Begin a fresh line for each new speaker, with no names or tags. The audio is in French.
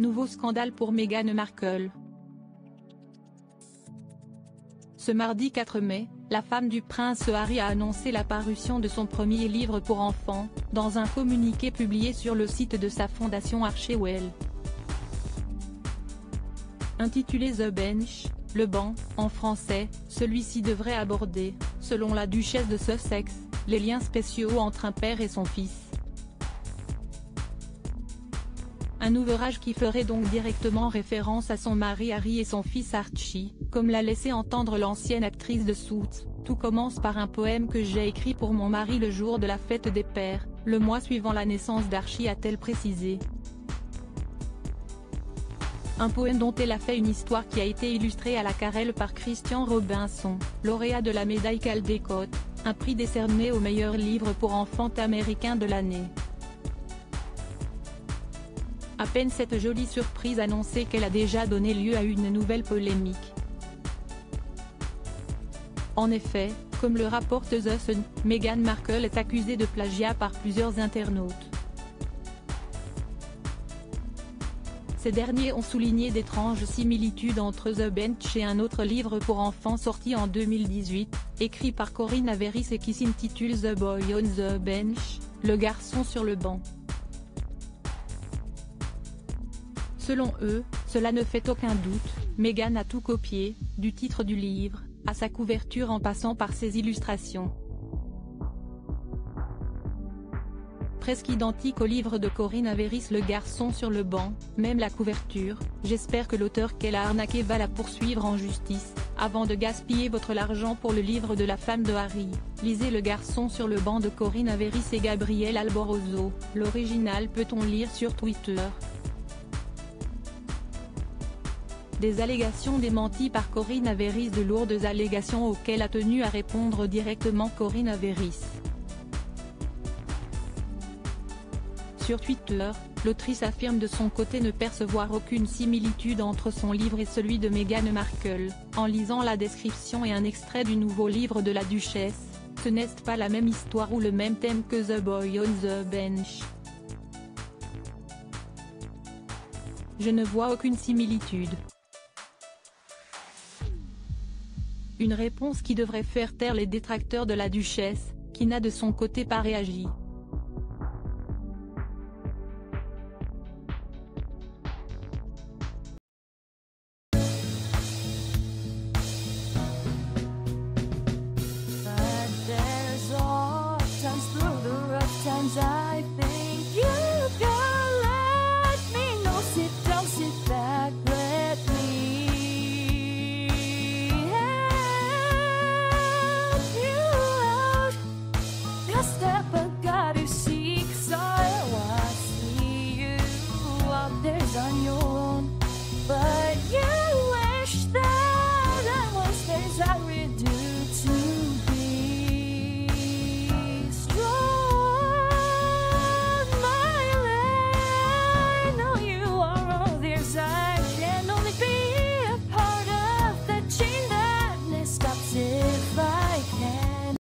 Nouveau scandale pour Meghan Markle. Ce mardi 4 mai, la femme du prince Harry a annoncé la parution de son premier livre pour enfants, dans un communiqué publié sur le site de sa fondation Archewell. Intitulé The Bench, le banc, en français, celui-ci devrait aborder, selon la duchesse de Sussex, les liens spéciaux entre un père et son fils. Un ouvrage qui ferait donc directement référence à son mari Harry et son fils Archie, comme l'a laissé entendre l'ancienne actrice de Suits. Tout commence par un poème que j'ai écrit pour mon mari le jour de la fête des pères, le mois suivant la naissance d'Archie, a-t-elle précisé. Un poème dont elle a fait une histoire qui a été illustrée à la carrel par Christian Robinson, lauréat de la médaille Caldecott, un prix décerné au meilleur livre pour enfants américain de l'année. À peine cette jolie surprise annoncée qu'elle a déjà donné lieu à une nouvelle polémique. En effet, comme le rapporte The Sun, Meghan Markle est accusée de plagiat par plusieurs internautes. Ces derniers ont souligné d'étranges similitudes entre The Bench et un autre livre pour enfants sorti en 2018, écrit par Corinne Averis et qui s'intitule The Boy on the Bench, le garçon sur le banc. Selon eux, cela ne fait aucun doute, Meghan a tout copié, du titre du livre, à sa couverture en passant par ses illustrations. Presque identique au livre de Corinne Averis Le garçon sur le banc, même la couverture. J'espère que l'auteur qu'elle a arnaqué va la poursuivre en justice, avant de gaspiller votre l'argent pour le livre de la femme de Harry. Lisez Le garçon sur le banc de Corinne Averis et Gabriel Alborozo, l'original peut-on lire sur Twitter. Des allégations démenties par Corinne Averis, de lourdes allégations auxquelles a tenu à répondre directement Corinne Averis. Sur Twitter, l'autrice affirme de son côté ne percevoir aucune similitude entre son livre et celui de Meghan Markle. En lisant la description et un extrait du nouveau livre de la duchesse, ce n'est pas la même histoire ou le même thème que The Boy on the Bench. Je ne vois aucune similitude. Une réponse qui devrait faire taire les détracteurs de la duchesse, qui n'a de son côté pas réagi.
On your